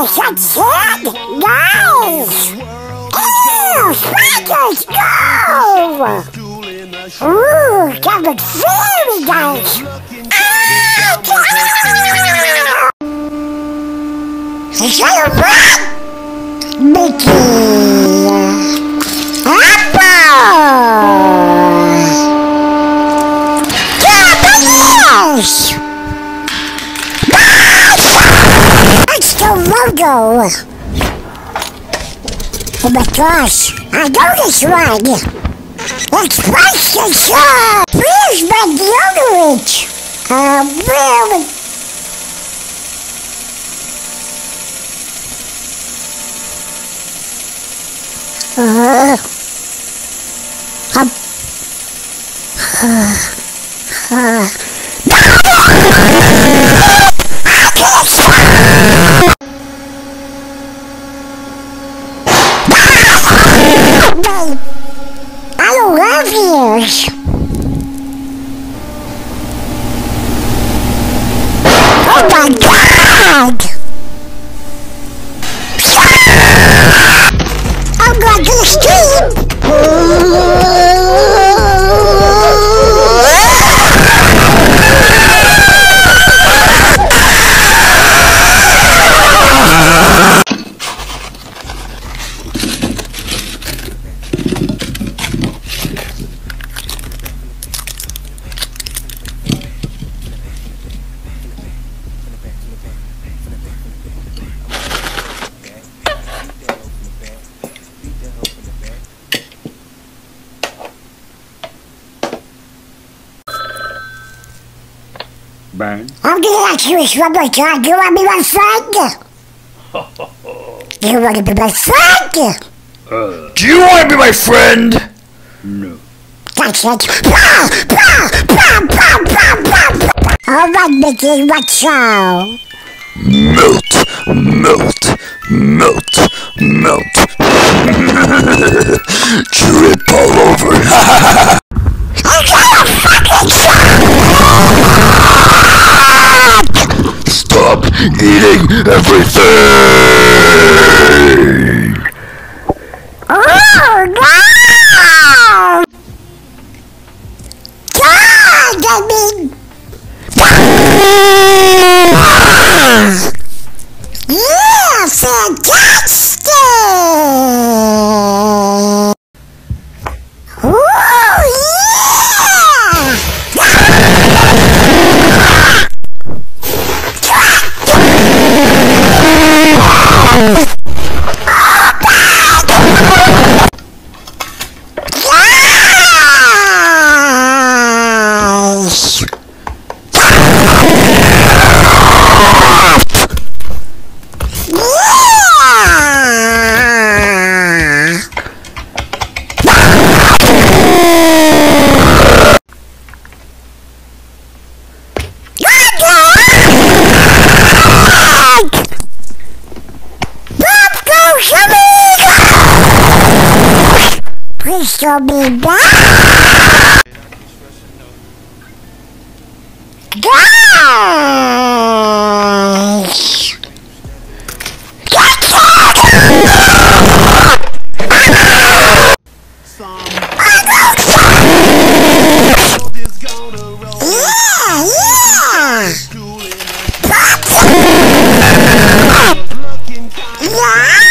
That's it! Nice! Ew! Spiders, go! Ooh, that looks very nice! Is that a rat? Mickey! Apple! Yes! That's the logo! Oh my gosh, I know this one! It's Spice the Show! Where's my deodorant? Really? I love yours. Oh my God! I'm going to the street. Bang. I'm gonna ask you this one more time. You want to be my friend? You want to be my friend? Do you want to be my friend? No. That's it. Alright, Mickey, what's up? Melt, melt, melt, melt. Drip all over. I got a fucking shot! Stop eating everything! Oh, no! God, I mean... Yeah, fantastic! Oh, yeah! Please show me back! Guys! Get Yeah!